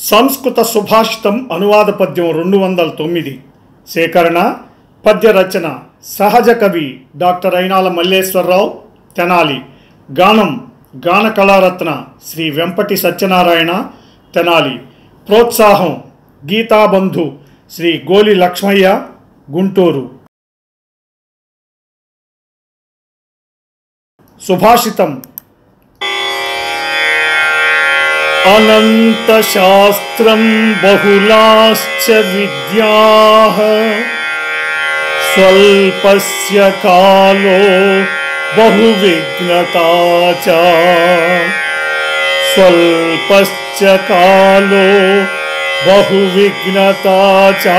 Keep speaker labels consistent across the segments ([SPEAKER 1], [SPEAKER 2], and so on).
[SPEAKER 1] సంస్కృత సుభాషితం అనువాద పద్యం 209 సేకరణ పద్య రచన సహజ కవి డాక్టర్ అయినాల మల్లేశ్వరరావు తెనాలి. గానం గాన కళారత్న శ్రీ వెంపటి సత్యనారాయణ తెనాలి. ప్రోత్సాహం గీతాబంధు శ్రీ గోలి లక్ష్మయ్య గుంటూరు. సుభాషితం. అనంత శాస్త్రం బహుళాశ్చ విద్యాః స్వల్పస్య కాలో బహువిఘ్నతా చ స్వల్పస్య కాలో బహువిఘ్నతా చ.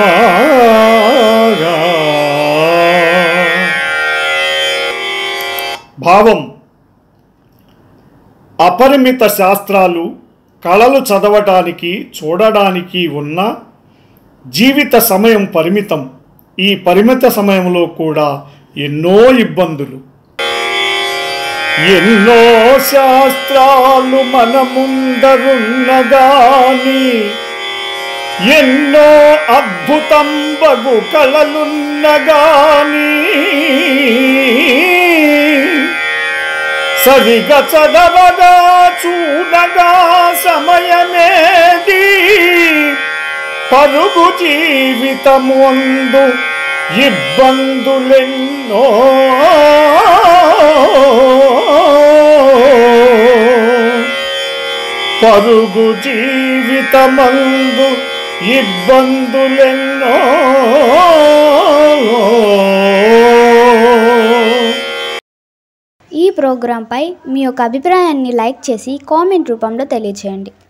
[SPEAKER 1] భావం: అపరిమిత శాస్త్రాలు కళలు చదవటానికి చూడడానికి ఉన్న జీవిత సమయం పరిమితం. ఈ పరిమిత సమయంలో కూడా ఎన్నో ఇబ్బందులు. ఎన్నో శాస్త్రాలు మన ముందరున్నగాని ఎన్నో అద్భుతం బగు కళలున్నగాని సరిగా చదవగా చూడగా సమయమేది పరుగు జీవితముందు ఇబ్బందులెన్నో. పరుగు జీవితమందు ఇబ్బందులెన్నో.
[SPEAKER 2] ఈ ప్రోగ్రాంపై మీ యొక్క అభిప్రాయాన్ని లైక్ చేసి కామెంట్ రూపంలో తెలియజేయండి.